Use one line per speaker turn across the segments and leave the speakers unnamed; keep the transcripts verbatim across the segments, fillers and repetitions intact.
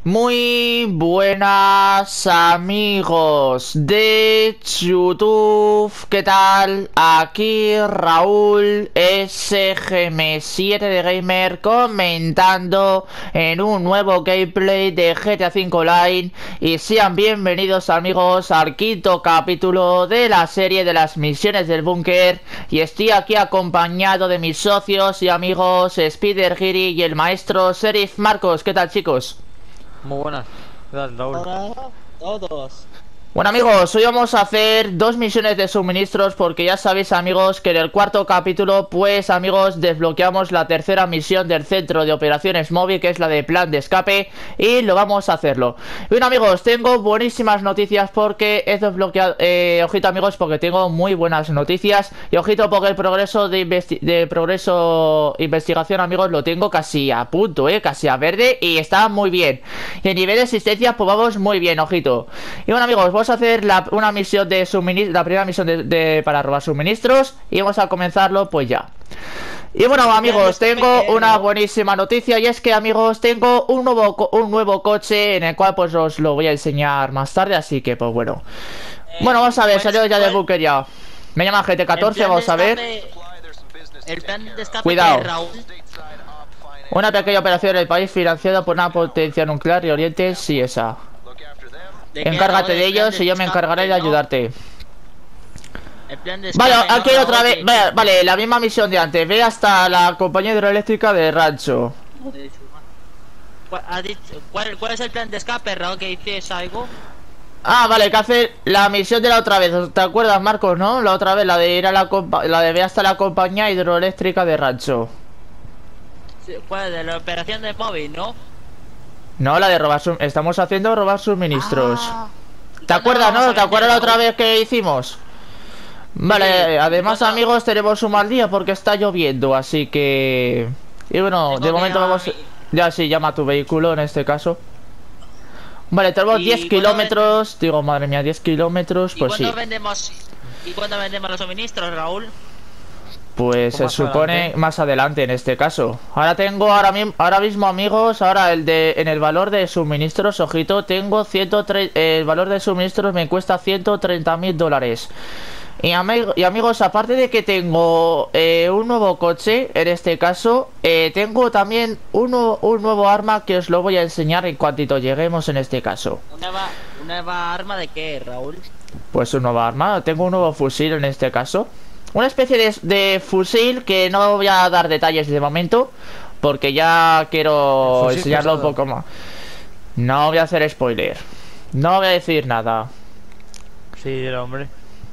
Muy buenas amigos de YouTube, ¿qué tal? Aquí Raúl S G M siete de Gamer comentando en un nuevo gameplay de G T A cinco Online. Y sean bienvenidos amigos al quinto capítulo de la serie de las misiones del búnker. Y estoy aquí acompañado de mis socios y amigos Spider Giri y el maestro Serif Marcos. ¿Qué tal, chicos?
Muy buenas, ¿qué tal, Raúl?
Hola a todos.
Bueno amigos, hoy vamos a hacer dos misiones de suministros porque ya sabéis amigos que en el cuarto capítulo pues amigos desbloqueamos la tercera misión del centro de operaciones móvil, que es la de plan de escape, y lo vamos a hacerlo. Bueno amigos, tengo buenísimas noticias porque he desbloqueado, eh, ojito amigos, porque tengo muy buenas noticias, y ojito porque el progreso de, investi de progreso investigación amigos lo tengo casi a punto, eh, casi a verde, y está muy bien. Y en nivel de asistencia pues vamos muy bien, ojito. Y bueno amigos, vamos a hacer la, una misión de suministro, la primera misión de, de, para robar suministros, y vamos a comenzarlo pues ya. Y bueno amigos, tengo una buenísima noticia, y es que amigos tengo un nuevo, un nuevo coche en el cual pues os lo voy a enseñar más tarde, así que pues bueno. Bueno, vamos a ver, salió ya del búnker ya. Me llama G T catorce, vamos a ver.
El plan de escape
Cuidado.
de Raúl.
Una pequeña operación en el país financiada por una potencia nuclear y Oriente, sí, esa.
¿De qué,
Encárgate
Raúl?
de
El plan
ellos y yo me
escape,
encargaré de
¿no?
ayudarte.
El plan de
Vale,
escape, ¿no,
aquí
Raúl?
otra vez.
Que-
Ve, vale, la misma misión de antes. Ve hasta la compañía hidroeléctrica de rancho.
¿Cuál, ha dicho- cuál- cuál es el plan de escape, Raúl? ¿Que dices algo?
Ah, vale, que hacer la misión de la otra vez. ¿Te acuerdas, Marcos, no? La otra vez, la de ir a la compa la de ver hasta la compañía hidroeléctrica de rancho.
Sí, ¿cuál? De la operación de móvil, ¿no?
No, la de robar sum- estamos haciendo robar suministros.
Ah.
¿Te
¿Cuándo
acuerdas,
vamos
no?
a
¿Te acuerdas la
vender,
otra
Raúl?
vez que hicimos? Vale,
Sí,
además
¿cuándo?
amigos tenemos un mal día porque está lloviendo, así que... Y bueno,
Tengo
de
que
momento
llamar
vamos...
a mi-
Ya sí, llama tu vehículo en este caso. Vale, tenemos
¿Y
diez
cuándo
kilómetros. Digo, madre mía, diez kilómetros,
¿Y
pues sí.
cuándo vendemos? ¿Y cuándo vendemos los suministros, Raúl?
Pues se
Más
supone
adelante.
más adelante en este caso. Ahora tengo, ahora, mi- ahora mismo amigos, ahora el de en el valor de suministros, ojito, tengo ciento tres, el valor de suministros me cuesta ciento treinta mil dólares. Y, ami- y amigos, aparte de que tengo eh, un nuevo coche, en este caso, eh, tengo también uno, un nuevo arma que os lo voy a enseñar en cuantito lleguemos en este caso.
¿Una nueva, una nueva arma de qué, Raúl?
Pues un nuevo arma, tengo un nuevo fusil en este caso. Una especie de, de fusil que no voy a dar detalles de momento, porque ya quiero
Fusil
enseñarlo un
pesado.
poco más. No voy a hacer spoiler. No voy a decir nada.
Sí, el hombre.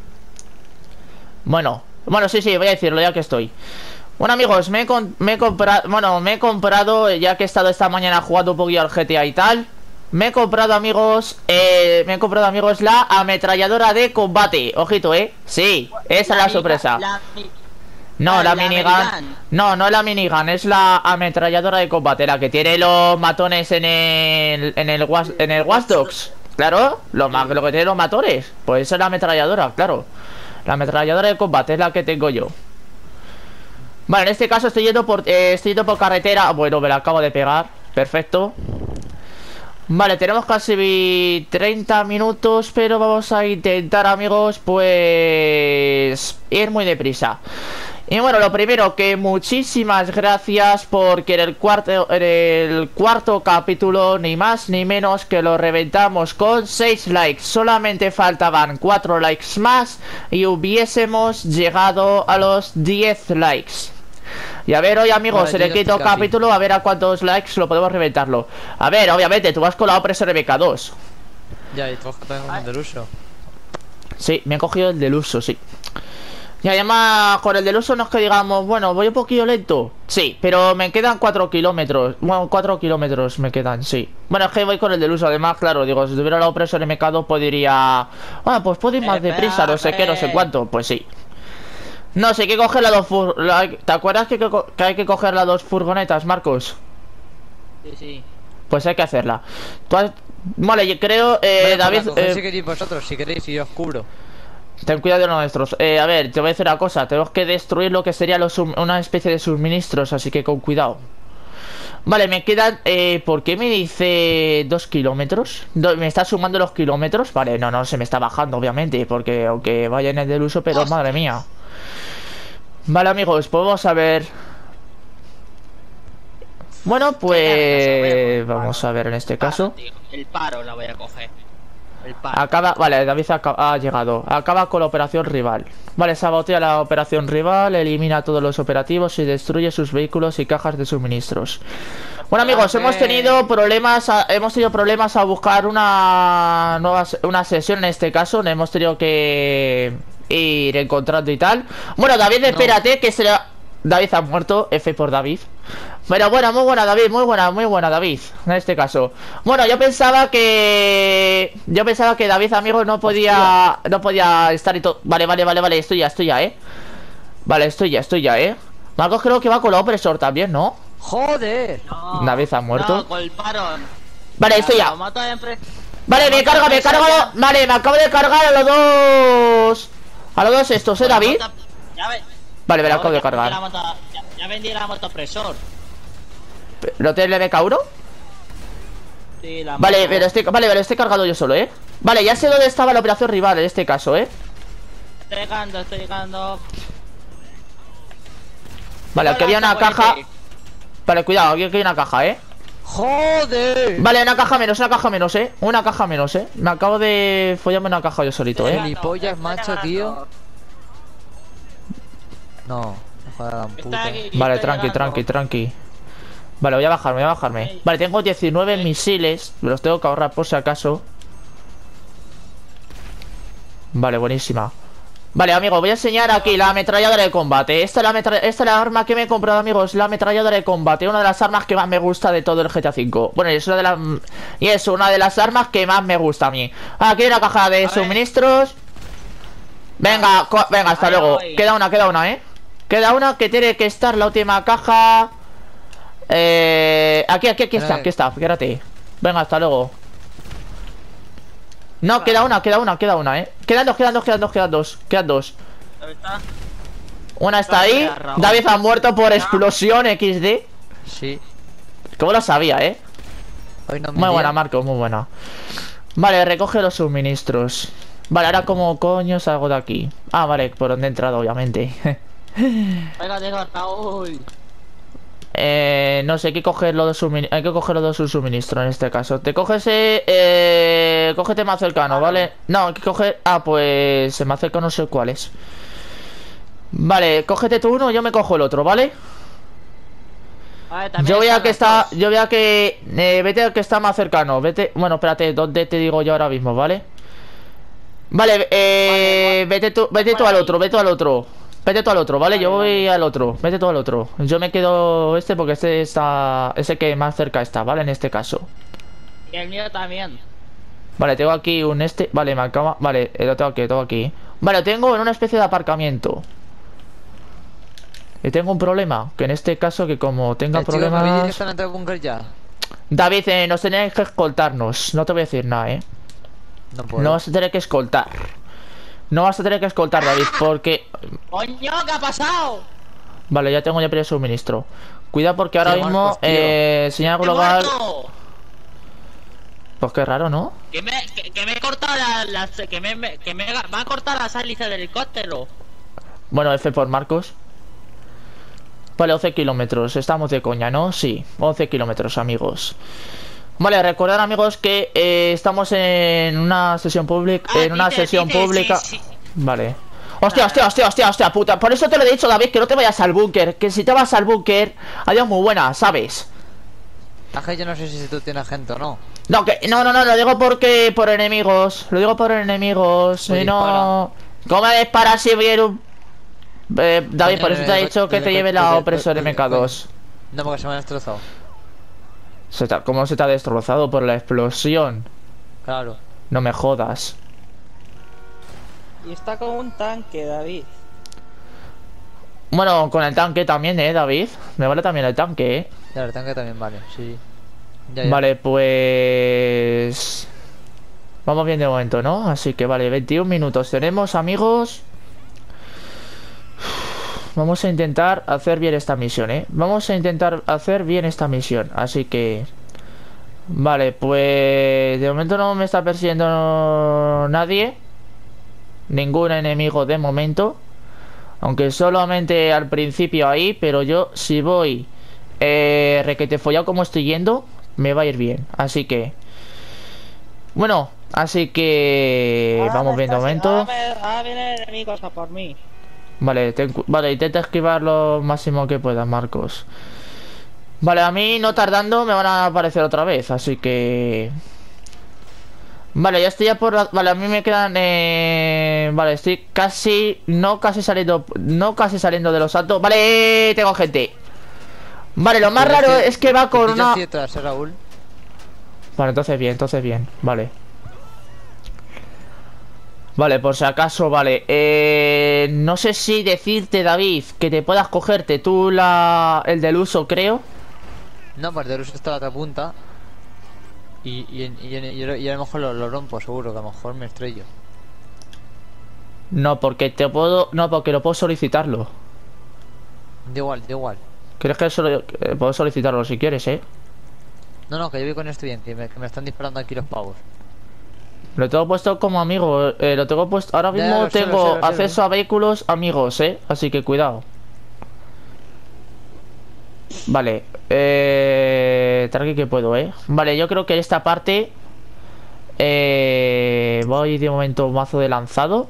Bueno, bueno, sí, sí, voy a decirlo ya que estoy. Bueno amigos, me he, con- me he comprado, bueno, me he comprado, ya que he estado esta mañana jugando un poquillo al G T A y tal. Me he comprado amigos, eh, me he comprado amigos la ametralladora de combate. Ojito, eh, sí, esa es la
mica-
sorpresa.
la mi-
No,
Ah,
la,
la
minigun.
minigun.
No, no es la minigun, es la ametralladora de combate, la que tiene los matones en el. En el, was- en el Watch Dogs. Claro, lo, ma- lo que tiene los matones. Pues esa es la ametralladora, claro. La ametralladora de combate es la que tengo yo. Vale, en este caso estoy yendo por. eh, estoy yendo por carretera. Bueno, me la acabo de pegar. Perfecto. Vale, tenemos casi treinta minutos, pero vamos a intentar, amigos, pues ir muy deprisa. Y bueno, lo primero, que muchísimas gracias porque en el cuarto, en el cuarto capítulo, ni más ni menos que lo reventamos con seis likes. Solamente faltaban cuatro likes más y hubiésemos llegado a los diez likes. Y a ver hoy amigos,
Vale,
en el
llegaste
quinto
casi.
capítulo, a ver a cuántos likes lo podemos reventarlo. A ver, obviamente, tú vas con la Opress R B K dos.
Ya, y tú también con el del uso.
Sí, me han cogido el del uso, sí. Y además, con el del uso no es que digamos, bueno, voy un poquillo lento. Sí, pero me quedan cuatro kilómetros. Bueno, cuatro kilómetros me quedan, sí. Bueno, es que voy con el del uso, además, claro, digo, si tuviera la Opress R B K dos, pues diría, ah, pues puedo ir más
Espera,
deprisa, no sé qué, no sé
hombre.
cuánto. Pues sí. No sé, hay que coger las dos fur... la- ¿Te acuerdas que, que, que hay que coger las dos furgonetas, Marcos?
Sí, sí.
Pues hay que hacerla. Tú has- Vale, yo creo, eh,
Bueno,
David,
pues la cogéis
eh,
si queréis vosotros, si queréis, y yo os cubro.
ten cuidado de los nuestros. Eh, a ver, te voy a decir una cosa. Tenemos que destruir lo que sería los sum- una especie de suministros, así que con cuidado. Vale, me quedan... Eh, ¿por qué me dice dos kilómetros? Do- ¿Me está sumando los kilómetros? Vale, no, no, se me está bajando, obviamente. Porque aunque vaya en el del uso, pero madre mía. Vale, amigos, pues vamos a ver. Bueno, pues... Vamos a ver en este caso.
Tío, el paro la voy a coger. El paro.
Acaba, vale, David acaba- ha llegado. Acaba con la operación rival. Vale, sabotea la operación rival, elimina todos los operativos y destruye sus vehículos y cajas de suministros. Bueno, amigos, hemos tenido problemas, a- hemos tenido problemas a buscar una nueva se- una sesión en este caso. No hemos tenido que ir encontrando y tal. Bueno, David, espérate, que será. David ha muerto, F por David. Pero bueno, muy buena David, muy buena, muy buena David, en este caso. Bueno, yo pensaba que... Yo pensaba que David, amigo, no podía... No podía estar y todo. Vale, vale, vale, vale, estoy ya, estoy ya, eh. Vale, estoy ya, estoy ya, eh. Marcos creo que va con la opresor también, ¿no?
¡Joder!
No,
David ha muerto.
No, con el paro.
Vale, estoy ya.
Lo mato en pre-
Vale,
lo
me
mato
cargo,
en
me cargo.
presencia.
Vale, me acabo de cargar a los dos. A los dos estos, ¿eh,
Con la
David?
moto- Ya ve-
Vale, me la
No,
acabo de
ya vendí la
cargar.
moto- Ya, ya vendí la motopresor.
¿No te le uno?
Sí, la
Vale,
moto.
pero estoy, vale, pero estoy cargado yo solo, ¿eh? Vale, ya sé dónde estaba la operación rival en este caso, ¿eh?
Estoy llegando, estoy llegando.
Vale, aquí había una caja. Vale, cuidado, aquí aquí hay una caja, ¿eh?
¡Joder!
Vale, una caja menos, una caja menos, ¿eh? Una caja menos, ¿eh? Me acabo de follarme una caja yo solito, ¿eh?
Gilipollas, macho, tío. No, hijo de la gran puta.
Vale, tranqui, tranqui, tranqui. Vale, voy a bajarme, voy a bajarme. Vale, tengo diecinueve misiles. Me los tengo que ahorrar por si acaso. Vale, buenísima. Vale, amigos, voy a enseñar aquí la ametralladora de combate. Esta es la, ametra- esta es la arma que me he comprado, amigos. La ametralladora de combate. Una de las armas que más me gusta de todo el G T A cinco. Bueno, y es una de las... Y es una de las armas que más me gusta a mí. Aquí hay una caja de suministros. Venga, co- venga, hasta
Ahí
luego.
voy.
Queda una, queda una, ¿eh? Queda una que tiene que estar la última caja. Eh... Aquí, aquí, aquí está, aquí está, quédate. Venga, hasta luego. No, queda una, queda una, queda una, eh. Quedan dos, quedan dos, quedan dos, quedan dos. Quedan dos.
¿Dónde está?
Una está ahí.
Vale, Raúl.
David ha muerto por explosión equis de.
Sí.
¿Cómo lo sabía, eh?
Hoy no me
Muy
lía.
buena, Marco, muy buena. Vale, recoge los suministros. Vale, ahora como coño salgo de aquí. Ah, vale, por donde he entrado, obviamente.
Venga, digo, Raúl.
eh, no sé, hay que coger los dos suministros. Hay que coger los dos suministros en este caso. Te coges eh, eh, cógete más cercano, ¿vale? No, hay que coger. Ah, pues el más cercano no sé cuál es. Vale, cógete tú uno, yo me cojo el otro, ¿vale?
Vale, también
Yo voy a
están
que
los
está,
dos.
yo voy a que eh, vete al que está más cercano, vete, bueno, espérate, ¿dónde te digo yo ahora mismo, vale? Vale, eh,
Vale,
vete tú, vete tú
por
al
ahí.
otro, vete tú al otro, vete tú al otro, ¿vale?
Vale,
Yo voy
vale.
al otro, vete tú al otro. Yo me quedo este porque este está, ese que más cerca está, ¿vale? En este caso.
Y el mío también.
Vale, tengo aquí un este, vale, me acaba, vale, eh, lo tengo aquí, lo tengo aquí. Vale, tengo en una especie de aparcamiento. Y tengo un problema, que en este caso que como tenga
Eh, chicos, ¿me habéis dicho que
problemas...
están entrando al búnker ya?
David, eh, nos tenéis que escoltarnos, no te voy a decir nada, eh.
No puedo.
No vas a tener que escoltar. No vas a tener que escoltar, David, porque...
¡Coño, qué ha pasado!
Vale, ya tengo ya pedido suministro. Cuidado porque ahora
Tío,
mismo,
Marcos, tío.
eh, señal
¡He
global...
muerto!
Pues qué raro, ¿no?
Que me, que, que me he cortado la, las... Que me, me- que me va a cortar las hélices del helicóptero.
Bueno, F por Marcos. Vale, once kilómetros. Estamos de coña, ¿no? Sí, once kilómetros, amigos. Vale, recordad, amigos, que eh, estamos en una sesión pública.
Ah,
En una
dice,
sesión
dice,
pública.
sí, sí.
Vale. Hostia, hostia, hostia, hostia, hostia, puta. Por eso te lo he dicho, David, que no te vayas al búnker. Que si te vas al búnker, adiós muy buena, ¿sabes?
Aje, yo no sé si tú tienes gente o no.
No, que, no, no, no, lo digo porque por enemigos. Lo digo por enemigos.
Pues
Y no. ¿Cómo me disparas si viene un. Eh, David, por eso te he dicho que te lleve la opresor M K dos.
No, porque se me ha destrozado.
Se te- ¿Cómo se te ha destrozado por la explosión?
Claro.
No me jodas.
Y está con un tanque, David.
Bueno, con el tanque también, eh, David. Me vale también el tanque, eh.
Ya, el tanque también vale, sí. Ya, ya.
Vale, pues... Vamos bien de momento, ¿no? Así que vale, veintiún minutos tenemos, amigos. vamos a intentar hacer bien esta misión, ¿eh? Vamos a intentar hacer bien esta misión. Así que... Vale, pues... De momento no me está persiguiendo nadie. Ningún enemigo de momento. Aunque solamente al principio ahí. Pero yo, si voy eh, requete follado como estoy yendo, me va a ir bien. Así que... Bueno, así que...
Ahora
Vamos
me
viendo
estás-
momento.
Ahora, me- ahora vienen enemigos a por mí.
Vale, ten cu- vale, intenta esquivar lo máximo que puedas, Marcos. Vale, a mí no tardando me van a aparecer otra vez, así que... Vale, ya estoy ya por la... Vale, a mí me quedan... Eh... Vale, estoy casi... No casi saliendo... No casi saliendo de los saltos. Vale, tengo gente. Vale, lo más
Yo
raro
estoy-
es que va con
yo
una...
estoy detrás, ¿eh, Raúl?
Vale, entonces bien, entonces bien, vale. Vale, por si acaso, vale. Eh, no sé si decirte, David, que te puedas cogerte tú la... el del uso, creo.
No, pues de luz está a la otra punta. Y, y, y, y- y a lo mejor lo, lo rompo, seguro, que a lo mejor me estrello.
No, porque te puedo... No, porque lo puedo solicitarlo.
Da igual, da igual.
¿Crees que solo... eh, puedo solicitarlo si quieres, eh?
No, no, que yo voy con esto bien, que me, que me están disparando aquí los pavos.
Lo tengo puesto como amigo, eh, lo tengo puesto... Ahora
Ya,
mismo
lo sé, lo
tengo
sé, lo sé,
acceso a vehículos amigos, eh. Así que cuidado. Vale, eh... tranqui que puedo, eh. Vale, yo creo que en esta parte... Eh... Voy de momento mazo de lanzado.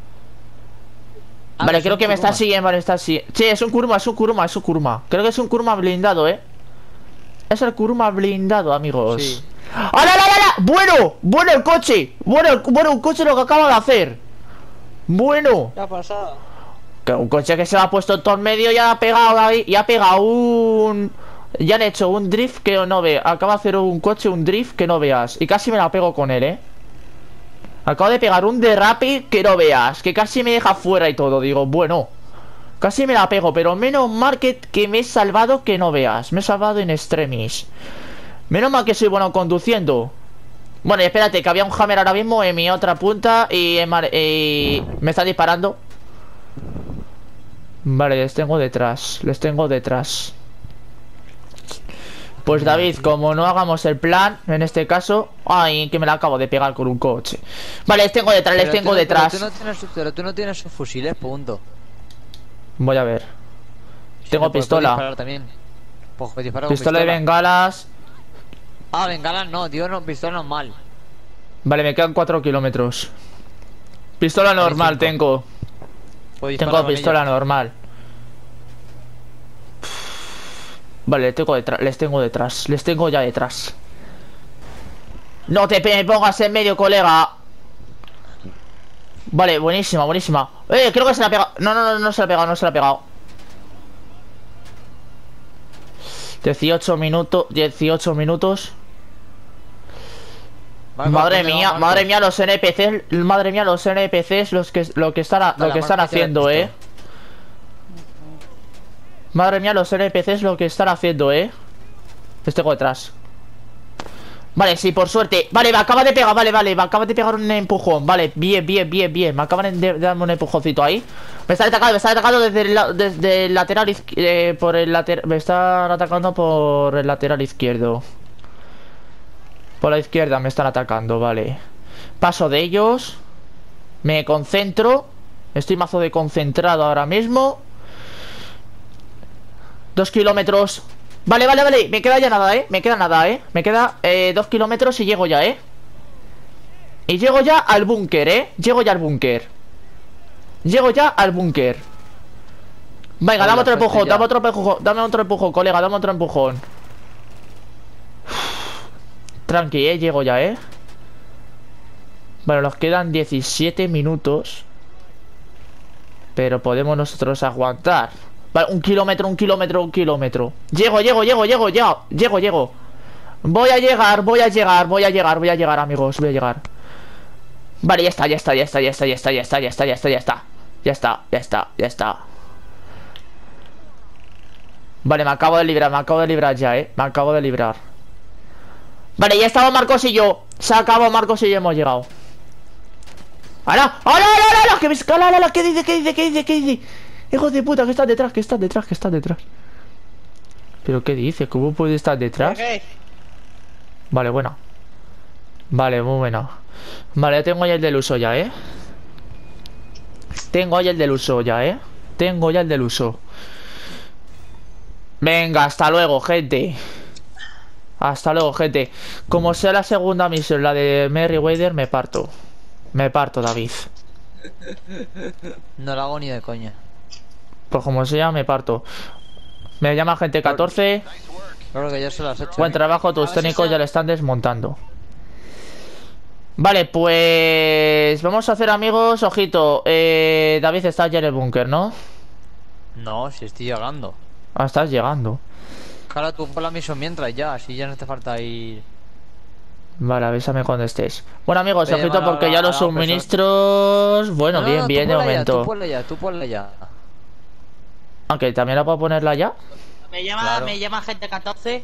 Ah,
Vale,
es
creo
un
que me está
Kuruma.
siguiendo, vale, está siguiendo. Sí, es un Kuruma, es un Kuruma, es un Kuruma. Creo que es un Kuruma blindado, eh. Es el Kuruma blindado, amigos.
Sí.
¡Hala, hala, hala! ¡Bueno! ¡Bueno el coche! ¡Bueno, el- bueno un coche lo que acaba de hacer! ¡Bueno!
¿Qué ha pasado?
Que un coche que se lo ha puesto todo en medio y ha pegado ahí. Y ha pegado un... Ya han hecho un drift que no ve. Acaba de hacer un coche, un drift que no veas. Y casi me la pego con él, eh. Acabo de pegar un derrape que no veas. Que casi me deja fuera y todo. Digo, bueno. Casi me la pego, pero menos mal que, que me he salvado que no veas. Me he salvado en extremis. Menos mal que soy bueno conduciendo. Bueno, y espérate, que había un hammer ahora mismo en mi otra punta y, en mar- y me está disparando. Vale, les tengo detrás. Les tengo detrás. Pues David, como no hagamos el plan, en este caso... Ay, que me la acabo de pegar con un coche. Vale, les tengo detrás, les
Pero tú
tengo
no-
detrás.
Pero tú, no tienes, pero tú no tienes fusiles, punto.
Voy a ver. Tengo
Sí, pues,
pistola.
puedes disparar también. Pues, pues, dispara con
Pistola de bengalas.
Ah, bengalas no, tío, no, pistola normal.
Vale, me quedan cuatro kilómetros. Pistola normal
cinco.
tengo.
Puedes disparar
Tengo
con
pistola
ella.
normal. Vale, les tengo detrás, les tengo detrás, les tengo ya detrás. No te pe- me pongas en medio, colega. Vale, buenísima, buenísima. Eh, creo que se la ha pegado. No, no, no, no se la ha pegado, no se la ha pegado. dieciocho minutos, dieciocho minutos.
Marco,
Madre
¿dónde va,
mía,
Marco?
madre mía los N P Cs, madre mía los N P Cs los que lo que están a- lo
Dale,
que están
Marco, tira
haciendo,
esto.
eh. Madre mía los N P Cs lo que están haciendo, eh. Les tengo detrás. Vale, sí, por suerte. Vale, me acaba de pegar, vale, vale, me acaba de pegar un empujón. Vale, bien, bien, bien, bien. Me acaban de, de darme un empujoncito ahí. Me están atacando, me están atacando desde el, la- desde el lateral izquierdo. Por el lateral. Me están atacando por el lateral izquierdo. Por la izquierda me están atacando, vale. Paso de ellos. Me concentro. Estoy mazo de concentrado ahora mismo. Dos kilómetros. Vale, vale, vale. Me queda ya nada, eh. Me queda nada, eh. Me queda eh, dos kilómetros y llego ya, eh. Y llego ya al búnker, eh. Llego ya al búnker. Llego ya al búnker. Venga,
Vale,
dame otro
pues
empujón,
ya.
dame otro empujón. Dame otro empujón, colega, dame otro empujón. Tranqui, eh. Llego ya, eh. Bueno, nos quedan diecisiete minutos. Pero podemos nosotros aguantar. Vale, un kilómetro, un kilómetro, un kilómetro. Llego, llego, llego, llego, llego, llego, llego. Voy a llegar, voy a llegar, voy a llegar, voy a llegar, amigos, voy a llegar. Vale, ya está, ya está, ya está, ya está, ya está, ya está, ya está, ya está, ya está. Ya está, ya está, ya está. Vale, me acabo de librar, me acabo de librar ya, eh. Me acabo de librar. Vale, ya estaba Marcos y yo. Se acabó Marcos y yo, hemos llegado. ¡Hala! ¡Hala, hala, hala! ¡Que me escala, hala! ¿Qué dice, qué dice, qué dice, qué dice? ¡Hijo de puta! Que estás detrás, que estás detrás, que estás detrás. ¿Pero qué dice? ¿Cómo puede estar detrás?
¿Qué?
Vale, bueno. Vale, muy bueno. Vale, tengo ya el del uso ya, ¿eh? Tengo ya el del uso ya, ¿eh? Tengo ya el del uso. Venga, hasta luego, gente. Hasta luego, gente. Como sea la segunda misión, la de Merryweather, me parto. Me parto, David.
No lo hago ni de coña.
Pues como sea, me parto. Me llama gente catorce.
Creo que ya son las ocho.
Buen trabajo, tus
A ver si
técnicos
sea-
ya le están desmontando. Vale, pues... Vamos a hacer, amigos, ojito. eh, David, estás ya en el búnker, ¿no?
No, si estoy llegando.
Ah, estás llegando.
Jala tú por la misión mientras ya, así ya no te falta ir.
Vale, avísame cuando estés. Bueno, amigos,
Voy a
ojito
llamar a
porque
la-
ya
a la
los
persona.
suministros... Bueno,
No, no,
bien,
no,
bien,
tú
de
ponla ya,
momento.
tú ponla ya, tú ponla ya.
Aunque también la puedo ponerla ya.
Me llama,
Claro.
me llama gente catorce.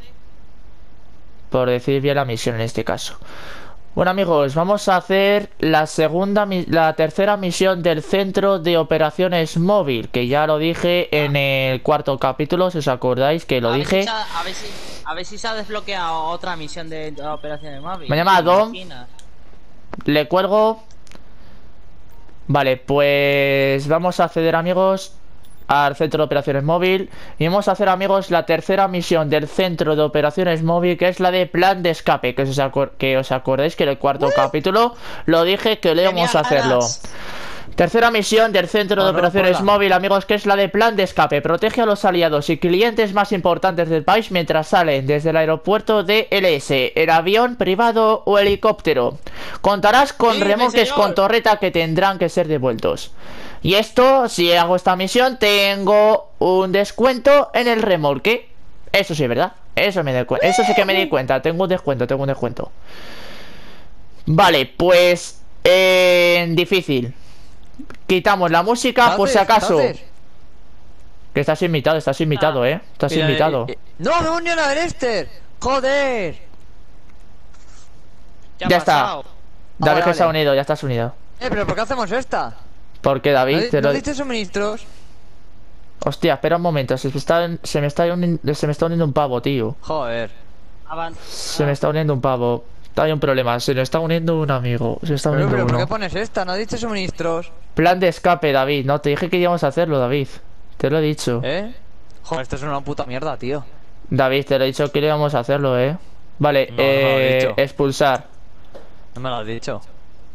Por decir bien la misión en este caso. Bueno, amigos, vamos a hacer la segunda, mi- la tercera misión del centro de operaciones móvil, que ya lo dije en el cuarto capítulo, si os acordáis que lo
a ver
dije.
si se ha- a, ver si, a ver si se ha desbloqueado otra misión de, de operaciones móviles.
Me llama Dom.
Imaginas.
Le cuelgo. Vale, pues vamos a acceder, amigos, al centro de operaciones móvil. Y vamos a hacer, amigos, la tercera misión del centro de operaciones móvil, que es la de plan de escape. Que os, acor- que os acordéis que en el cuarto capítulo lo dije que le íbamos a
Tenía
hacerlo.
ganas.
Tercera misión del centro de
Hola,
operaciones
hola.
móvil, amigos, que es la de plan de escape. Protege a los aliados y clientes más importantes del país mientras salen desde el aeropuerto de L S, el avión privado o helicóptero. Contarás con
Sí, mi
remolques
señor.
con torreta que tendrán que ser devueltos. Y esto, si hago esta misión, tengo un descuento en el remolque. Eso sí, ¿verdad? Eso me di cu- Eso sí que me di cuenta. Tengo un descuento, tengo un descuento. Vale, pues... Eh, difícil. Quitamos la música por si
¿Qué haces?
acaso.
¿Qué haces?
Que estás invitado, estás invitado, eh. Estás
Mira,
invitado.
eh, eh, ¡No, me unió la del Esther! ¡Joder!
¿Qué ha
Ya está.
pasado?
David,
vale,
que se ha
vale.
unido, ya estás unido.
Eh, pero ¿por qué hacemos esta?
¿Por qué,
¿No,
David?
di-
Te
¿no
lo...
diste suministros?
Hostia, espera un momento. Se me está, se me está, uni- se me está uniendo un pavo, tío.
Joder.
Avan-
Se me está uniendo un pavo. Hay un problema, se me está uniendo un amigo. Se está
Pero,
uniendo
pero ¿por qué
uno.
pones esta? ¿No diste suministros?
Plan de escape, David. No, te dije que íbamos a hacerlo, David. Te lo he dicho.
¿Eh? Joder, esto es una puta mierda, tío.
David, te lo he dicho que íbamos a hacerlo, eh. Vale,
No, no me lo has
eh,
dicho.
expulsar.
No me lo has dicho.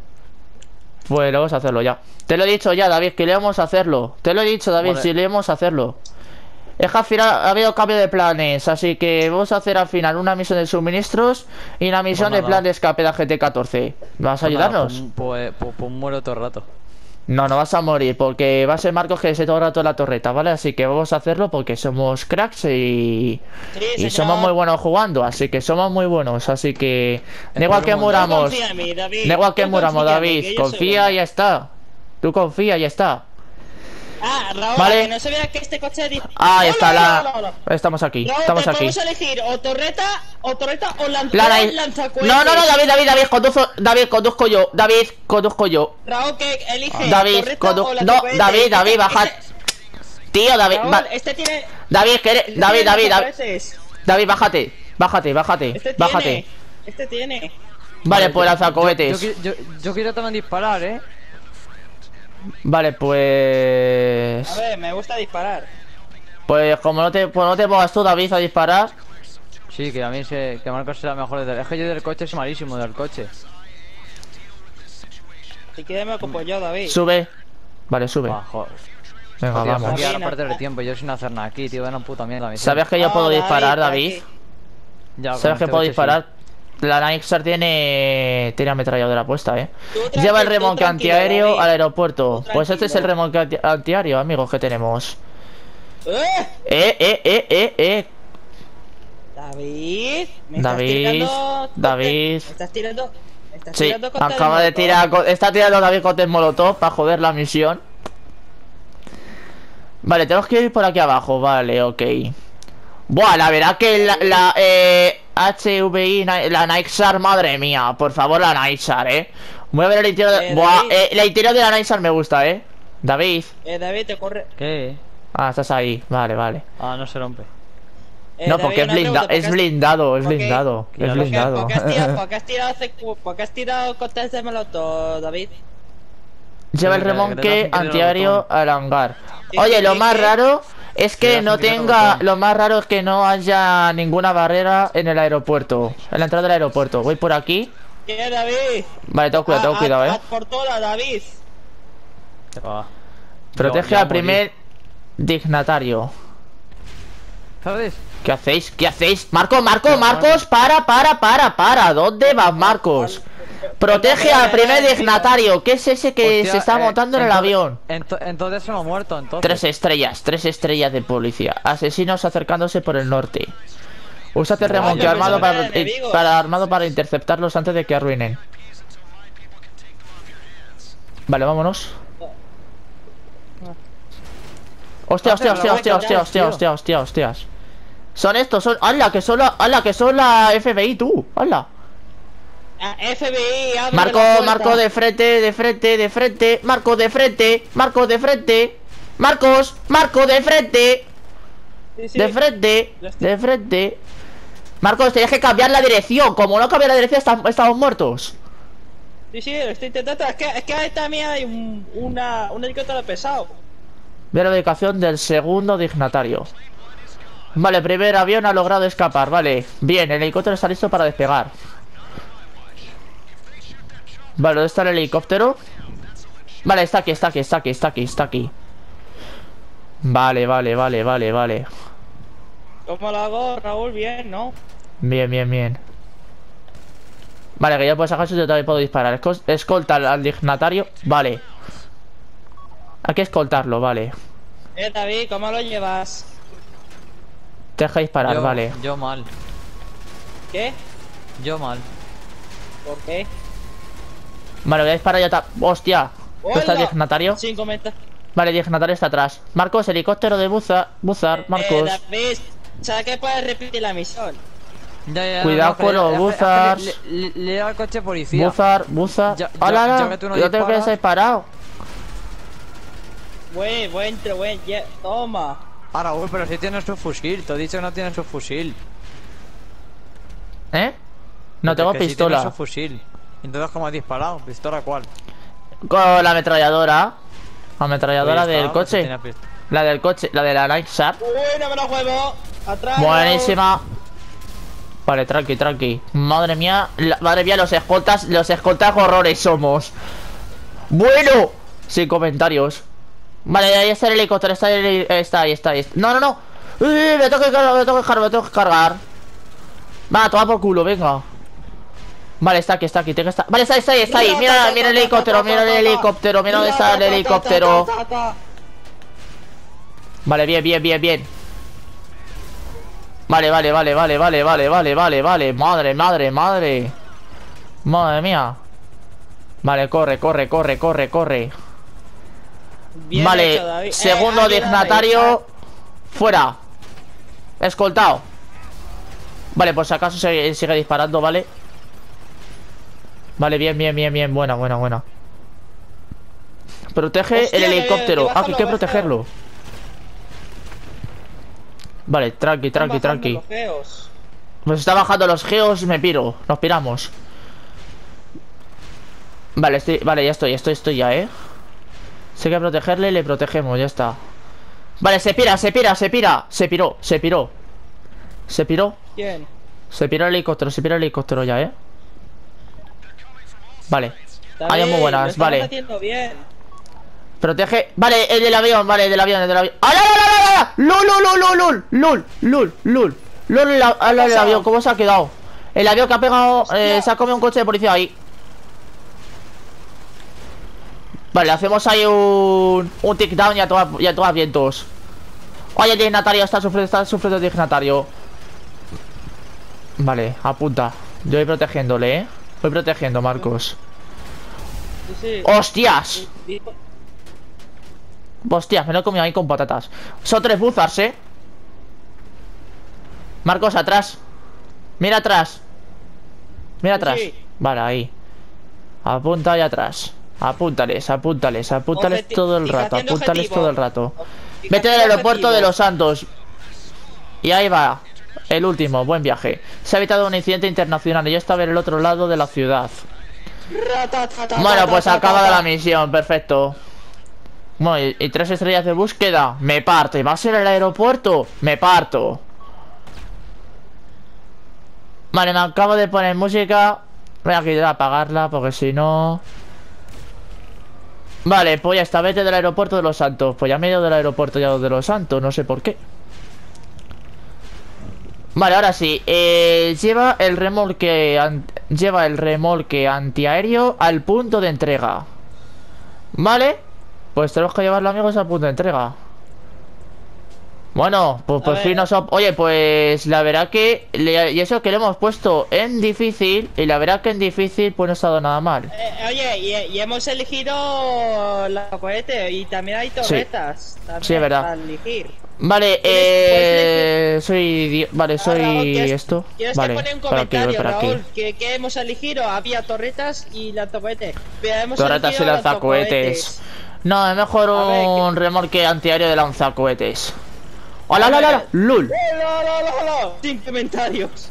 Pues vamos a hacerlo ya. Te lo he dicho ya, David, que le vamos a hacerlo. Te lo he dicho, David,
Vale.
si le vamos a hacerlo. Es que al final ha habido cambio de planes, así que vamos a hacer al final una misión de suministros y una misión
Pues
de
nada.
plan de escape de G T catorce. ¿Vas a
Pues nada,
ayudarnos?
Pues, pues, pues- pues muero todo el rato.
No, no vas a morir, porque va a ser Marcos que se todo el rato en la torreta, ¿vale? Así que vamos a hacerlo porque somos cracks y...
Sí,
Y
señor.
somos muy buenos jugando, así que somos muy buenos, así que... Da igual que
Tú
muramos,
Confía en mí, David.
da igual que
Tú
muramos,
confía en mí,
David,
que yo soy
confía
bueno.
y ya está. Tú confía y ya está.
Ah, Raúl,
Vale.
que no se vea que este coche... di-
Ahí
No,
está
no,
la...
no, no, no.
Estamos aquí,
Raúl,
estamos
te
aquí.
podemos elegir o torreta, o torreta o lanz-
La
o
nai-
lanzacohetes.
No, no, no, David, David, David, conduzco, David, conduzco yo, David, conduzco yo.
Raúl, que elige
David,
torreta
condu-
o
no,
lanzacohetes.
David, David,
Este-
baja.
este-
Tío, David,
Raúl,
va-
este tiene...
David, que eres-
este
David,
tiene
David, David,
lanzacohetes.
David, bájate, bájate, bájate,
Este
bájate.
tiene... Este tiene...
Vale, pues
yo-
lanzacohetes.
Yo, yo, yo, yo quiero también disparar, ¿eh?
Vale, pues...
A ver, me gusta disparar.
Pues como no te, pues no te pongas tú, David, a disparar.
Sí, que a mí se, que Marcos será mejor del... Es que yo del coche es malísimo, del coche.
Si quieres me ocupo yo, David.
Sube. Vale, sube.
Ah, joder.
Venga,
Tío,
vamos.
aquí ahora
Venga.
perder el tiempo, yo sin hacer nada aquí, tío, era una puta mierda. mi
¿Sabes que yo
No,
puedo
David,
disparar,
por
David?
aquí.
Ya, con
¿Sabes que
este
puedo
coche sí.
disparar? La Nixar tiene... Tiene ametralladora puesta, eh.
Tú tranqui-
Lleva el
tú
remolque
tranquilo,
antiaéreo
David.
al aeropuerto.
Tú
Pues este es el
tranquilo.
remolque anti- antiaéreo, amigos, que tenemos.
¡Eh!
Eh, eh, eh, eh, eh.
David, me
David,
estás tirando...
David.
Me estás tirando... Me estás
Sí,
tirando cóctel
acaba de
molotov.
tirar... co- Está tirando David cóctel molotov para joder la misión. Vale, tenemos que ir por aquí abajo, vale, ok. Buah, la verdad que la, la eh, H V I, na- la Nixar, madre mía, por favor, la Nixar, eh. Voy a ver el interior de...
Eh,
Buah,
David.
eh, el interior de la Nixar me gusta, eh. David,
Eh, David, te corre...
¿Qué?
Ah, estás ahí. Vale, vale.
Ah, no se rompe.
Eh,
No,
David,
porque es,
una
blinda
pregunta, ¿por
es
qué has-
blindado, es
por qué?
blindado.
¿Por
Es
qué?
blindado.
¿Por qué has tirado, por qué has tirado, hace- por qué has tirado cócteles de molotov, David?
Lleva el
Que- que- que le das
remolque
sin querer al
antiaéreo
botón.
al hangar.
¿Qué-
Oye, lo
qué-
más
qué?
raro es
Le
que
das
no
sin querer al
tenga.
botón.
Lo más raro es que no haya ninguna barrera en el aeropuerto. En la entrada del aeropuerto. Voy por aquí.
¿Qué, David?
Vale, tengo cuidado, tengo
A-
cuidado,
a-
eh.
a por toda, David.
Se va.
Protege
Yo- yo
al
a morir.
primer dignatario.
¿Sabes?
¿Qué hacéis? ¿Qué hacéis? Marco, Marco,
Pero,
Marcos, para, para, para, para. ¿Dónde vas, Marcos? Protege al primer dignatario. ¿Qué es ese que
Hostia,
se está
eh,
montando en el
entonces-
avión?
ento- entonces uno muerto, entonces.
Tres estrellas, tres estrellas de policía. Asesinos acercándose por el norte. Usad el
Vale,
remolque
pues
armado
no
para,
eran enemigos.
para armado para interceptarlos antes de que arruinen. Vale, vámonos. Hostia, hostia, hostia, hostia, hostia, hostia, hostia, hostia, hostias. Son estos, son. ¡Hala! Que son la. ¡Hala! Que son la F B I, tú. ¡Hala!
Ah, F B I, abre
Marco,
la puerta.
Marco de frente, de frente, de frente. Marco de frente, Marco de frente. Marcos, Marco de frente.
Sí, sí.
De frente,
Ya está.
de frente. Marcos, tienes que cambiar la dirección. Como no cambia la dirección, estam- estamos muertos.
Sí, sí, lo estoy intentando. Es que, es que ahí también hay un, una, un helicóptero pesado.
Ve la ubicación del segundo dignatario. Vale, primer avión ha logrado escapar. Vale, bien, el helicóptero está listo para despegar. Vale, ¿dónde está el helicóptero? Vale, está aquí, está aquí, está aquí, está aquí, está aquí. Vale, vale, vale, vale, vale.
¿Cómo lo hago, Raúl? Bien, ¿no?
Bien, bien, bien. Vale, que ya puedes sacar eso, yo también puedo disparar. Escol- Escolta al, al dignatario. Vale. Hay que escoltarlo, vale.
Eh, David, ¿cómo lo llevas?
Te deja disparar,
Yo-
vale.
Yo mal.
¿Qué?
Yo mal.
¿Por qué?
Vale, voy a disparar ya. ta- Hostia. ¿Dónde está el
Hola.
dignatario?
Sin comentar.
Vale, el dignatario está atrás. Marcos, helicóptero de Buzar. Buzar,
Eh,
Marcos.
David, ¿sabes que puedes repetir la misión?
Ya, ya,
Cuidado
no, que-
con los
es que- es que
buzars.
Le, le, le he dado al coche policía.
Buzar, Buzar.
Ya- ya-
¡Hala,
ya
hala!
que tú no
Yo tengo que
disparas.
ser disparado.
Buen, buen, tro- buen, yeah, toma.
Ahora, güey, pero si tienes su fusil. Te he dicho que no tienes su fusil.
¿Eh? No
Que-
tengo
que si
pistola.
tienes su fusil. Entonces, ¿cómo has disparado? ¿Pistola cuál?
Con la ametralladora. La ametralladora
Ahí está,
del
pues
coche.
tiene pist-
La del coche, la de la Night Sharp.
Bueno, me lo juego. Atrás.
Buenísima. Vale, tranqui, tranqui. Madre mía, la- madre mía, los escoltas, los escoltas horrores somos. Bueno, sin comentarios. Vale, ahí está el helicóptero, está, el heli- está ahí, está ahí. No, no, no. Eh, me tengo que cargar, me tengo que cargar, me tengo que cargar. Va, toma por culo, venga. Vale, está aquí, está aquí, tengo que estar. Vale, está ahí, está ahí, está ahí. Mira, mira el helicóptero, mira el helicóptero, mira dónde está el helicóptero. Vale, bien, bien, bien, bien. Vale, vale, vale, vale, vale, vale, vale, vale, vale. Madre, madre, madre. Madre mía. Vale, corre, corre, corre, corre, corre.
Bien
Vale,
hecho, David. Eh,
segundo
ayúdame,
dignatario. Fuera. Escoltado. Vale, por si acaso se- sigue disparando, ¿vale? Vale, bien, bien, bien, bien. Buena, buena, buena. Protege
Hostia,
el
que-
helicóptero.
que
Ah, que hay que
bájalo,
protegerlo. Vale, tranqui,
Están
tranqui,
bajando
tranqui.
los feos.
Nos está bajando los geos, me piro. Nos piramos. Vale, estoy, vale, ya estoy, estoy, estoy ya, eh. Si hay que protegerle, le protegemos, ya está. Vale, se pira, se pira, se pira. Se piró, se piró. Se piró.
¿Quién?
Se piró el helicóptero, se piró el helicóptero ya, eh. Vale.
David,
Hay muy
lo
buenas,
estamos
vale.
haciendo bien.
Protege. Vale, el del avión, vale, el del avión, el del avión. ¡Ah, la, la, la, la, la! ¡Lul, lul, lul, lul, lul! ¡Lul, lul! ¡Lul, el, a- el, el avión! ¿Cómo se ha quedado? El avión que ha pegado. Eh, se ha comido un coche de policía ahí. Vale, hacemos ahí un. Un tick down y a todas, y a todas vientos. Oye, el dignatario está sufriendo, está sufriendo el dignatario. Vale, apunta. Yo voy protegiéndole, eh. Voy protegiendo, Marcos.
Sí, sí.
¡Hostias!
Di-
Hostias, me lo he comido ahí con patatas. Son tres buzars, eh. Marcos, atrás. Mira atrás. Mira atrás.
Sí.
Vale, ahí. Apunta ahí atrás. Apúntales, apúntales, apúntales
Objeti-
todo el rato.
fijación de
Apúntales
objetivo.
todo el rato. Vete al aeropuerto
objetivo.
de Los Santos. Y ahí va. El último, buen viaje. Se ha evitado un incidente internacional y yo estaba en el otro lado de la ciudad. Bueno, pues acabada la misión, perfecto. Bueno, y, y tres estrellas de búsqueda. Me parto. ¿Y va a ser el aeropuerto? Me parto. Vale, me acabo de poner música. Voy a quitar apagarla porque si no... Vale, pues ya está, vete del aeropuerto de Los Santos. Pues ya me he ido del aeropuerto ya de Los Santos, no sé por qué. Vale, ahora sí, eh, lleva el remolque an- lleva el remolque antiaéreo al punto de entrega. Vale, pues tenemos que llevarlo, amigos, al punto de entrega. Bueno, pues
A
por
ver.
fin nos ha... Oye, pues la verdad que le- y eso que le hemos puesto en difícil. Y la verdad que en difícil pues no ha estado nada mal.
Eh, oye, y, y hemos elegido la cohete y también hay torretas. también
Sí, es verdad.
Para elegir.
Vale, eh... Soy... di- Vale,
Ah, Raúl,
soy...
¿quieres-
esto
¿Quieres
Vale,
que pone un
para aquí, voy
comentario,
para aquí.
Raúl? ¿Qué, qué hemos elegido? Había torretas y la cohete. Pero hemos
Torretas y
elegido
lanzacohetes. No, es mejor
A ver,
un remolque antiaéreo de lanzacohetes. ¡Hola, hola, hola! ¡Lul!
¡Eh, no, no, no, no! Sin comentarios.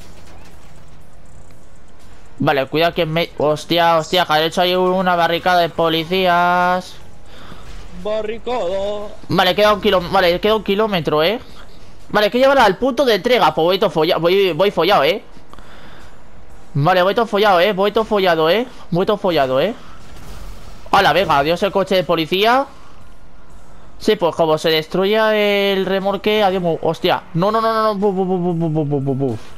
Vale, cuidado que me... Hostia, hostia, que ha hecho ahí una barricada de policías.
Barricodo.
Vale, queda un kilómetro. Vale, queda un kilómetro, eh. Vale, hay que llevarla al punto de entrega. Pues voy todo follado, voy, voy follado, eh. Vale, voy todo follado, eh. Voy todo follado, eh. Voy todo follado, eh. Hola, venga, adiós el coche de policía. Sí, pues como se destruya el remolque, adiós. Hostia, no, no, no, no, no. Buf, buf, buf, buf, buf, buf, buf, buf.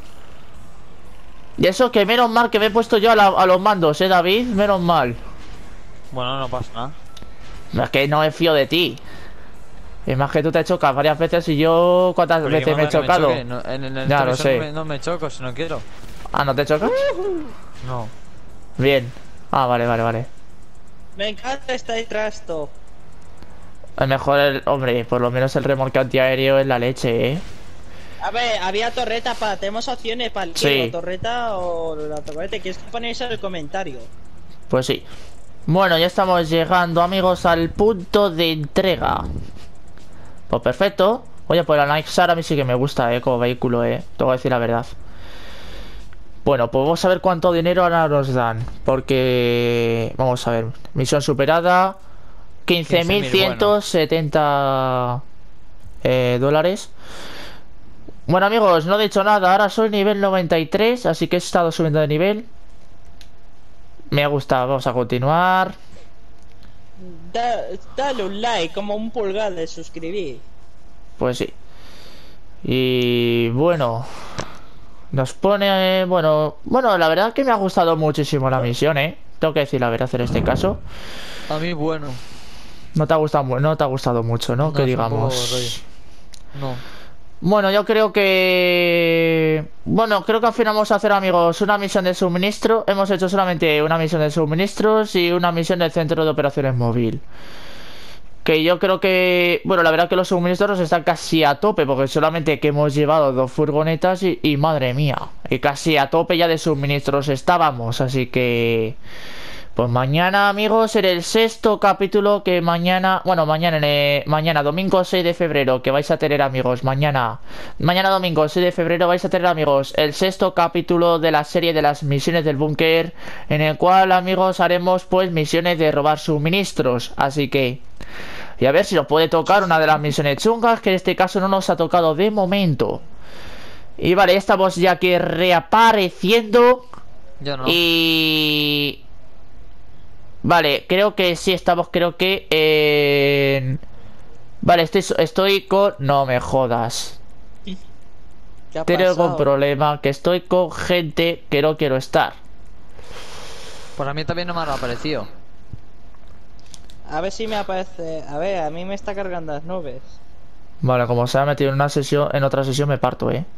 Y eso que menos mal que me he puesto yo a, la- a los mandos, eh, David. Menos mal.
Bueno, no pasa nada.
No, es que no me fío de ti. Es más que tú te chocas varias veces y yo... ¿Cuántas
Porque
veces me he
manda que
chocado?
choque, no, en, en el
Ya, lo
televisor
sé.
No, me, no me choco si no quiero.
Ah, ¿no te chocas?
No.
Bien. Ah, vale, vale, vale.
Me encanta este trasto.
El mejor, el, hombre, por lo menos el remolque antiaéreo es la leche, ¿eh?
A ver, había torreta para... Tenemos opciones para el
Sí.
o torreta o la cohete. ¿Quieres que ponéis en el comentario?
Pues sí. Bueno, ya estamos llegando, amigos, al punto de entrega. Pues perfecto. Oye, pues la Nexar a mí sí que me gusta, ¿eh? Como vehículo, ¿eh? Tengo que decir la verdad. Bueno, pues vamos a ver cuánto dinero ahora nos dan. Porque... Vamos a ver. Misión superada. quince mil ciento setenta eh, dólares. Bueno, amigos, no he dicho nada. Ahora soy nivel noventa y tres. Así que he estado subiendo de nivel. Me ha gustado. Vamos a continuar.
Da- dale un like, como un pulgar de suscribir.
Pues sí. Y bueno, nos pone... Bueno, bueno, la verdad que me ha gustado muchísimo la misión, ¿eh? Tengo que decir la verdad en este caso.
A mí, bueno.
No te ha gustado, mu- no te ha gustado mucho, ¿no?
No,
Que
es un poco
digamos.
rollo. No.
Bueno, yo creo que... Bueno, creo que al final vamos a hacer, amigos, una misión de suministro. Hemos hecho solamente una misión de suministros y una misión del centro de operaciones móvil. Que yo creo que... Bueno, la verdad que los suministros están casi a tope, porque solamente que hemos llevado dos furgonetas y, y madre mía. Y casi a tope ya de suministros estábamos, así que... Pues mañana, amigos, en el sexto capítulo que mañana... Bueno, mañana, eh, mañana, domingo seis de febrero, que vais a tener, amigos, mañana... Mañana domingo seis de febrero vais a tener, amigos, el sexto capítulo de la serie de las misiones del búnker, en el cual, amigos, haremos, pues, misiones de robar suministros. Así que... Y a ver si nos puede tocar una de las misiones chungas, que en este caso no nos ha tocado de momento. Y vale, estamos ya aquí reapareciendo.
Yo no.
Y... Vale, creo que sí estamos, creo que en... Vale, estoy, estoy con... No me jodas.
¿Qué ha
Tengo un
pasado?
problema, que estoy con gente que no quiero estar.
Por a mí también no me ha aparecido.
A ver si me aparece... A ver, a mí me está cargando las nubes.
Vale, como se ha metido en una sesión, en otra sesión me parto, eh.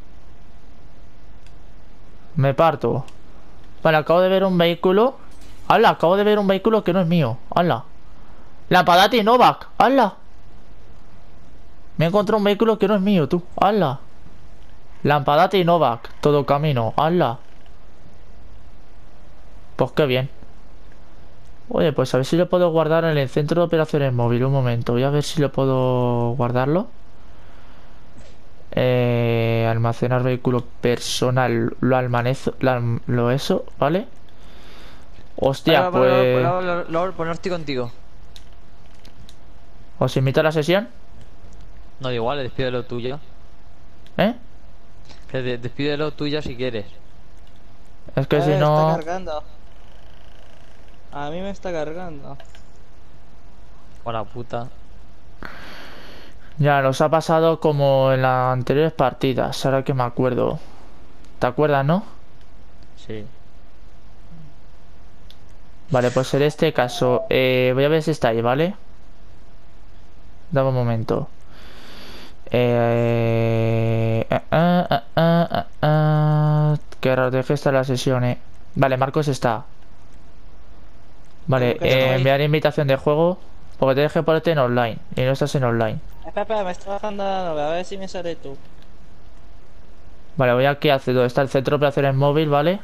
Me parto. Vale, acabo de ver un vehículo. ¡Hala! Acabo de ver un vehículo que no es mío. ¡Hala! Lampadati Novak. ¡Hala! Me he encontrado un vehículo que no es mío, tú. ¡Hala! Lampadati Novak. Todo camino. ¡Hala! Pues qué bien. Oye, pues a ver si lo puedo guardar en el centro de operaciones móvil. Un momento, voy a ver si lo puedo guardarlo. Eh, almacenar vehículo personal. Lo almanezo, lo, lo eso, ¿vale? Hostia, pues...
Lord, pues no estoy contigo.
¿Os invito a la sesión?
No, igual, despídelo tuya.
¿Eh?
Que de- despídelo tuya si quieres.
Es que
Eh,
si
Está
no...
cargando. A mí me está cargando.
Con la puta.
Ya, nos ha pasado como en las anteriores partidas, ahora que me acuerdo. ¿Te acuerdas, no?
Sí.
Vale, pues en este caso, eh, voy a ver si está ahí, ¿vale? Dame un momento. Eh... ah, ah, ah, ah, ah, ah. Qué raro, dejé estar la sesión, eh. Vale, Marcos está. Vale,
¿Cómo que está
eh,
ahí?
enviar invitación de juego. Porque te dejé ponerte en online. Y no estás en online.
Espera, espera, me está bajando la nube, a ver si me sale tú.
Vale, voy aquí a hacer donde está el centro de operaciones móvil, ¿vale?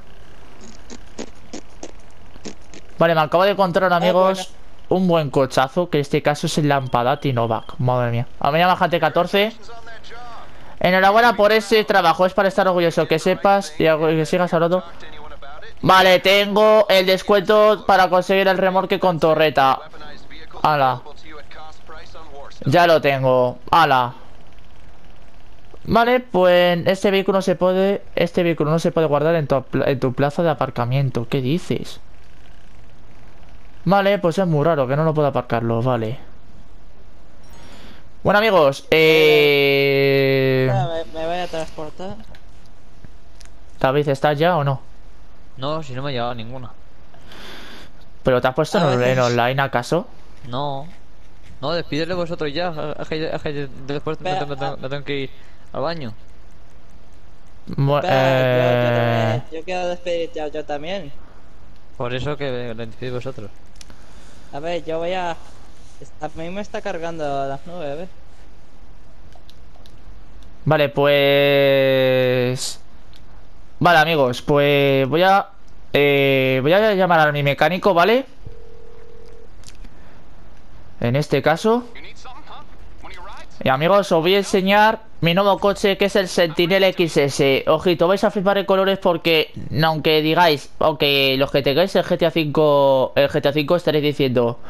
Vale, me acabo de encontrar, amigos, un buen cochazo, que en este caso es el Lampadati Novak. Madre mía. A mí me llama Jante catorce. Enhorabuena por ese trabajo, es para estar orgulloso. Que sepas y que sigas hablando. Vale, tengo el descuento para conseguir el remolque con torreta. Ala. Ya lo tengo. Ala. Vale, pues este vehículo se puede. Este vehículo no se puede guardar en tu, en tu plaza de aparcamiento. ¿Qué dices? Vale, pues es muy raro que no lo pueda aparcarlo, vale. Bueno, amigos, eh...
Espera, me, me voy a transportar.
David, ¿estás ya o no?
No, si no me ha llegado ninguna.
¿Pero te has puesto en,
A
on-
veces.
en online acaso?
No. No, despídele vosotros ya. Es que, es que después me
Espera,
tengo, me tengo- me tengo que ir al baño.
Bu-
Espera, yo, yo,
eh...
también- yo quiero despedirte, yo también.
Por eso que le despidí vosotros.
A ver, yo voy a... A mí me está cargando las nubes, ¿ves?
Vale, pues... Vale, amigos, pues voy a... Eh, voy a llamar a mi mecánico, ¿vale? En este caso. Y amigos, os voy a enseñar mi nuevo coche, que es el Sentinel X S. Ojito, vais a flipar en colores porque, aunque digáis, aunque los que tengáis el G T A cinco, el G T A cinco estaréis diciendo...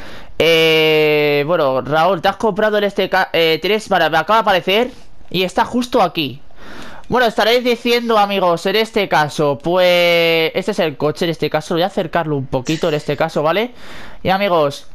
Eh, bueno, Raúl, te has comprado en este ca eh, tienes, vale, me acaba de aparecer y está justo aquí. Bueno, estaréis diciendo, amigos, en este caso, pues este es el coche, en este caso, voy a acercarlo un poquito, en este caso, ¿vale? Y amigos,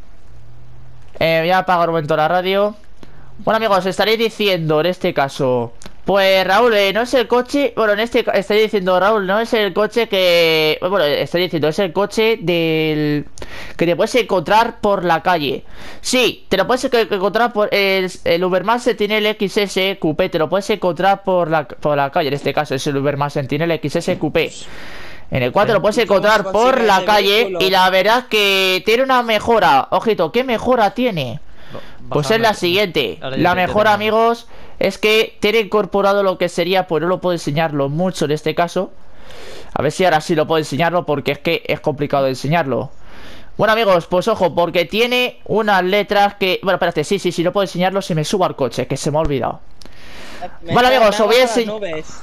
eh, voy a apagar un momento la radio. Bueno, amigos, estaréis diciendo, en este caso, pues Raúl, eh, no es el coche. Bueno, en este ca- estaréis diciendo, Raúl, no es el coche que... Bueno, estaréis diciendo, es el coche del... que te puedes encontrar por la calle. Sí, te lo puedes e- encontrar por el, el Uberman Sentinel X S Coupé. Te lo puedes encontrar por la, por la calle. En este caso es el Uberman Sentinel X S Coupé, en el cual te lo puedes
¿Y cómo
encontrar
se
por
consigue
la
ese
calle.
vehículo?
Y la verdad que tiene una mejora. Ojito, ¿qué mejora tiene? Pues es la siguiente.
Ahora ya
La
te- ya
mejor,
te-
amigos, es que tiene incorporado lo que sería, pues no lo puedo enseñarlo mucho en este caso. A ver si ahora sí lo puedo enseñarlo, porque es que es complicado de enseñarlo. Bueno, amigos, pues ojo, porque tiene unas letras que... Bueno, espérate, sí, sí, sí, no puedo enseñarlo si me subo al coche, que se me ha olvidado.
Me
Vale,
está-
amigos,
me
os voy a
bajan las
enseñ-
nubes.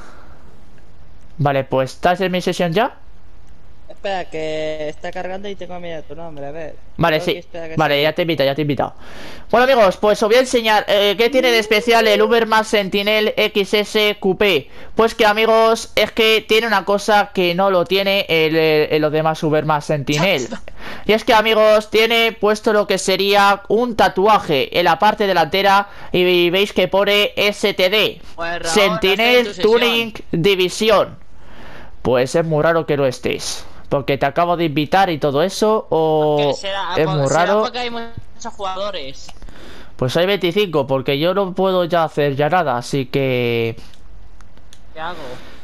Vale, pues ¿estás en mi sesión ya?
Espera, que está cargando y tengo miedo tu nombre, a ver.
Vale,
Tengo que
sí.
esperar a que
Vale,
se-
ya te invita, ya te he invitado. Bueno, amigos, pues os voy a enseñar eh, qué tiene de especial el Uberman Sentinel X S Coupé. Pues que, amigos, es que tiene una cosa que no lo tiene el, el- el- los demás Uberman Sentinel. Y es que, amigos, tiene puesto lo que sería un tatuaje en la parte delantera. Y veis que pone S T D,
Pues, Raúl,
Sentinel
hasta en tu
Tuning División. Pues es muy raro que no estés, porque te acabo de invitar y todo eso. O
Que será-
es
por-
muy
será
raro.
porque hay muchos jugadores.
Pues hay veinticinco, porque yo no puedo ya hacer ya nada, así que...
¿Qué hago?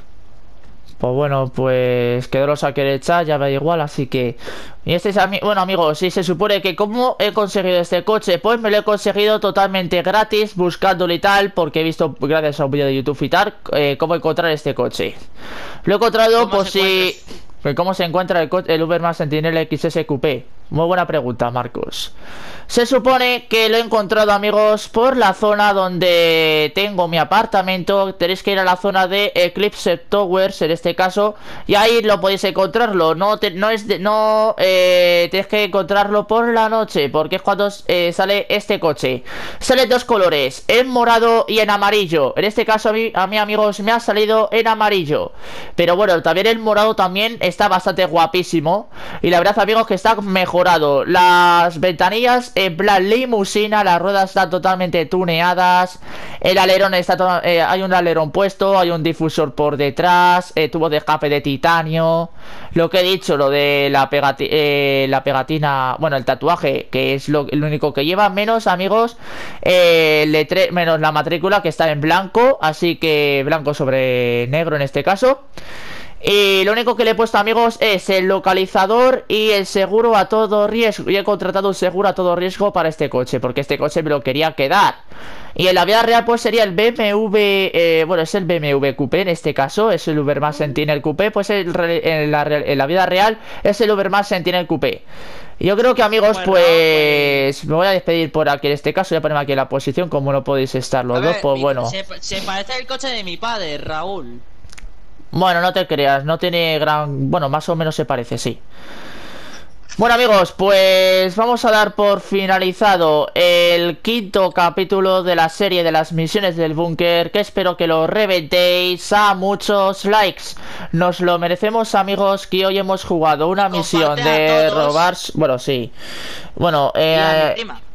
Pues bueno, pues quedó los a querer echar, ya me da igual, así que... Y este es a mí... Bueno, amigos, sí, se supone que ¿cómo he conseguido este coche? Pues me lo he conseguido totalmente gratis, buscándolo y tal, porque he visto, gracias a un vídeo de YouTube y tal, eh, cómo encontrar este coche. Lo he encontrado,
¿Cómo
pues
se
sí...
encuentra?
Pues cómo se encuentra el, co- el Uberman Sentinel X S Coupé. Muy buena pregunta, Marcos. Se supone que lo he encontrado, amigos, por la zona donde tengo mi apartamento. Tenéis que ir a la zona de Eclipse Towers, en este caso, y ahí lo podéis encontrarlo. No, te, no es de, no eh, tenéis que encontrarlo por la noche, porque es cuando eh, sale este coche. Sale dos colores, en morado y en amarillo. En este caso a mí, a mí, amigos, me ha salido en amarillo. Pero bueno, también el morado también está bastante guapísimo. Y la verdad, amigos, que está mejorado. Las ventanillas en plan limusina, las ruedas están totalmente tuneadas. El alerón está eh, hay un alerón puesto, hay un difusor por detrás, eh, tubo de escape de titanio. Lo que he dicho, lo de la, pegati eh, la pegatina, bueno, el tatuaje, que es lo, lo único que lleva, menos, amigos, eh, letre menos la matrícula, que está en blanco, así que blanco sobre negro en este caso. Y lo único que le he puesto, amigos, es el localizador y el seguro a todo riesgo. Y he contratado un seguro a todo riesgo para este coche, porque este coche me lo quería quedar. Y en la vida real pues sería el B M W, eh, bueno, es el B M W Coupé en este caso, es el Uberman Sentinel Coupé. Pues el, en, la, en la vida real es el Uberman Sentinel Coupé. Y yo creo que, amigos, bueno, pues, pues me voy a despedir por aquí en este caso. Voy a ponerme aquí en la posición, como no podéis estar los a dos, ver, pues bueno.
Se, se parece al coche de mi padre, Raúl.
Bueno, no te creas, no tiene gran... Bueno, más o menos se parece, sí. Bueno, amigos, pues vamos a dar por finalizado el quinto capítulo de la serie de las misiones del búnker, que espero que lo reventéis a muchos likes. Nos lo merecemos, amigos, que hoy hemos jugado una misión de robar... Bueno, sí. Bueno, eh...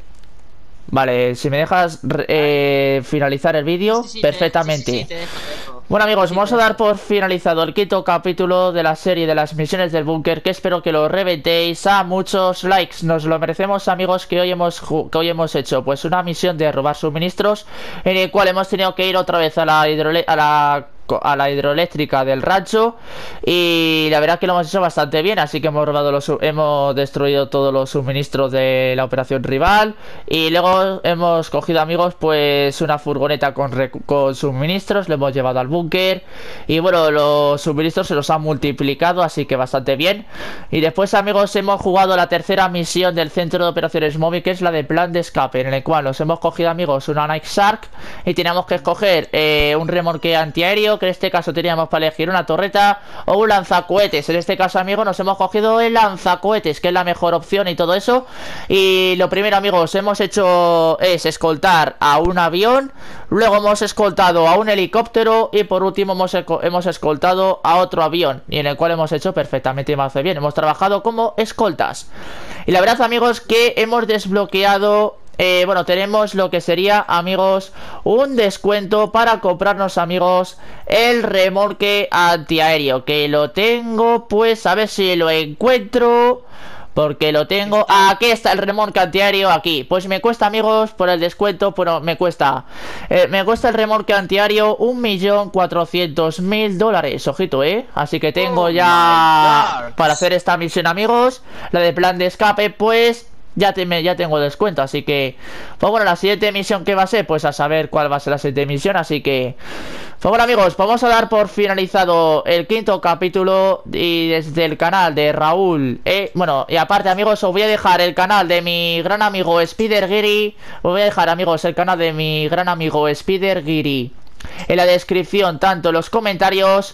Vale, si me dejas eh, finalizar el vídeo, sí, sí, sí, perfectamente. Sí, sí, sí, te dejo, te dejo. Bueno, amigos, vamos a dar por finalizado el quinto capítulo de la serie de las misiones del búnker, que espero que lo reventéis a muchos likes. Nos lo merecemos, amigos, que hoy hemos que hoy hemos hecho pues una misión de robar suministros, en el cual hemos tenido que ir otra vez a la hidrole a la a la hidroeléctrica del rancho, y la verdad que lo hemos hecho bastante bien. Así que hemos robado los hemos destruido todos los suministros de la operación rival, y luego hemos cogido, amigos, pues una furgoneta con, con suministros, lo hemos llevado al búnker, y bueno, los suministros se los han multiplicado, así que bastante bien. Y después, amigos, hemos jugado la tercera misión del centro de operaciones móvil, que es la de plan de escape, en el cual nos hemos cogido, amigos, una Night Shark, y teníamos que escoger eh, un remolque antiaéreo, que en este caso teníamos para elegir una torreta o un lanzacohetes. En este caso, amigos, nos hemos cogido el lanzacohetes, que es la mejor opción y todo eso. Y lo primero, amigos, hemos hecho es escoltar a un avión, luego hemos escoltado a un helicóptero, y por último hemos, hemos escoltado a otro avión, y en el cual hemos hecho perfectamente más bien. Hemos trabajado como escoltas. Y la verdad, amigos, que hemos desbloqueado... Eh, bueno, tenemos lo que sería, amigos, un descuento para comprarnos, amigos, el remolque antiaéreo, que lo tengo, pues a ver si lo encuentro, porque lo tengo. Aquí está el remolque antiaéreo, aquí. Pues me cuesta, amigos, por el descuento, pero me cuesta eh, me cuesta el remolque antiaéreo un millón cuatrocientos mil dólares. Ojito, eh. Así que tengo oh ya para hacer esta misión, amigos, la de plan de escape, pues Ya, te, ya tengo descuento, así que pues bueno, la siguiente misión que va a ser, pues a saber cuál va a ser la siguiente misión. Así que pues bueno, amigos, vamos a dar por finalizado el quinto capítulo. Y desde el canal de Raúl, eh, bueno, y aparte, amigos, os voy a dejar el canal de mi gran amigo Spider Giri. Os voy a dejar, amigos, el canal de mi gran amigo Spider Giri en la descripción, tanto en los comentarios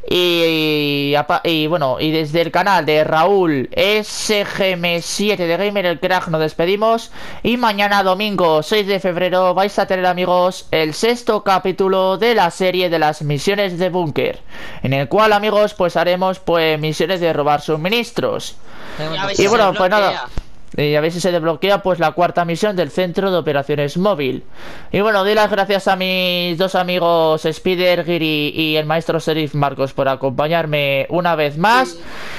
y, y, y bueno, y desde el canal de Raúl S G M siete de Gamer el Crack nos despedimos. Y mañana, domingo seis de febrero, vais a tener, amigos, el sexto capítulo de la serie de las misiones de búnker, en el cual, amigos, pues haremos pues misiones de robar suministros. Y, y bueno, pues nada, y a ver si se desbloquea pues la cuarta misión del centro de operaciones móvil. Y bueno, doy las gracias a mis dos amigos Spider Giri y el maestro Serif Marcos por acompañarme una vez más.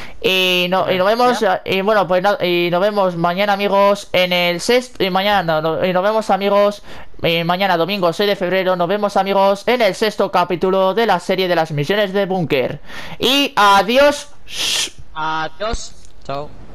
Y, no, y nos vemos, y bueno, pues no, y nos vemos mañana, amigos, en el sexto, y mañana, no, y nos vemos, amigos, y mañana, domingo seis de febrero, nos vemos, amigos, en el sexto capítulo de la serie de las misiones de búnker. Y adiós.
Adiós.
Chao.